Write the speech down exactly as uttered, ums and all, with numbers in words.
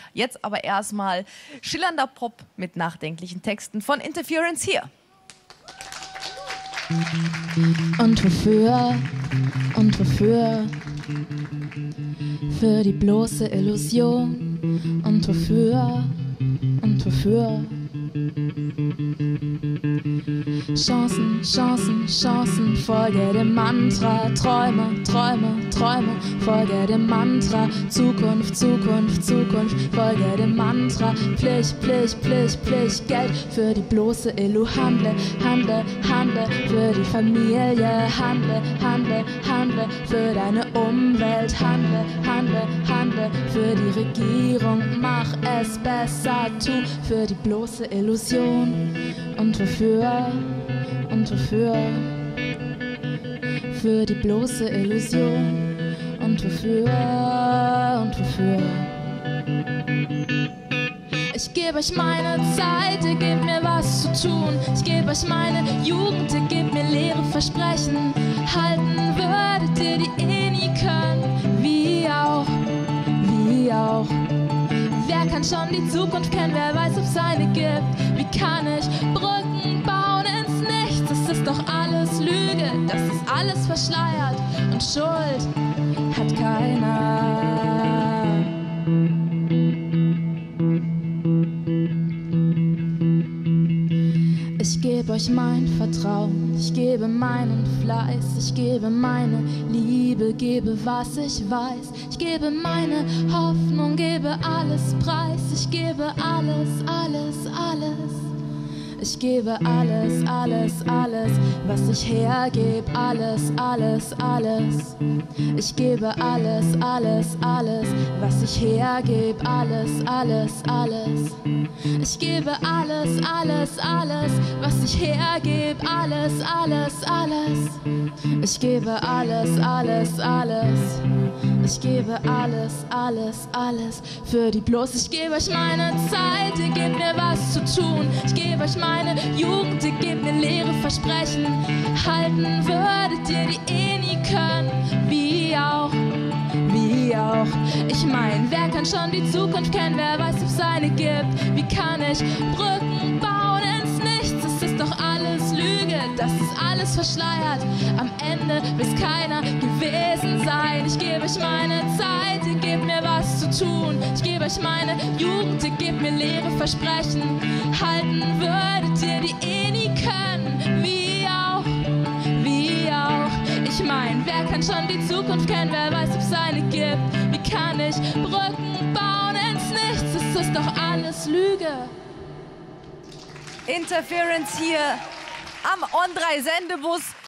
Jetzt aber erstmal schillernder Pop mit nachdenklichen Texten von Interference hier. Und wofür, und wofür, für die bloße Illusion, und wofür, und wofür, Chancen, Chancen, Chancen, folge dem Mantra, Träume, Träume, Träume, folge dem Mantra, Zukunft, Zukunft, Zukunft, folge dem Mantra, Pflicht, Pflicht, Pflicht, Pflicht, Geld für die bloße Illu, handle, handle, handle, für die Familie, handle, handle, handle, für deine Umwelt, handle, handle, handle, für die Regierung, mach es besser, tu für die bloße Illusion. Und wofür, und wofür, für die bloße Illusion. Und wofür, und wofür. Ich gebe euch meine Zeit, ihr gebt mir was zu tun. Ich gebe euch meine Jugend, ihr gebt mir leere Versprechen. Halten würdet ihr die eh nie können, wie auch, wie auch. Wer kann schon die Zukunft kennen, wer weiß, ob es eine gibt? Wie kann ich Brücken bauen ins Nichts? Es ist doch alles Lüge, das ist alles verschleiert und Schuld hat keiner. Ich gebe euch mein Vertrauen, ich gebe meinen Fleiß, ich gebe meine Liebe, gebe was ich weiß, ich gebe meine Hoffnung, gebe alles preis, ich gebe alles, alles, alles. Ich gebe alles, alles, alles, was ich hergebe, alles, alles, alles. Ich gebe alles, alles, alles, was ich hergebe, alles, alles, alles. Ich gebe alles, alles, alles, was ich hergebe, alles, alles, alles. Ich gebe alles, alles, alles. Ich gebe alles, alles, alles für die bloß. Ich gebe euch meine Zeit, ihr gebt mir was zu tun. Ich gebe euch meine Jugend, ihr gebt mir leere Versprechen. Halten würdet ihr die eh nie können, wie auch, wie auch. Ich mein, wer kann schon die Zukunft kennen, wer weiß, ob es eine gibt? Wie kann ich Brücken bauen ins Nichts? Es ist doch alles Lüge, das ist alles verschleiert. Am Ende will's keiner gewesen sein. Ich gebe euch meine Zeit, ihr gebt mir was zu tun. Ich gebe euch meine Jugend, ihr gebt mir leere Versprechen. Halten würdet ihr die eh nie können, wie auch, wie auch. Ich mein, wer kann schon die Zukunft kennen, wer weiß, ob es eine gibt? Wie kann ich Brücken bauen ins Nichts? Es ist doch alles Lüge. Interference hier am On drei Sendebus.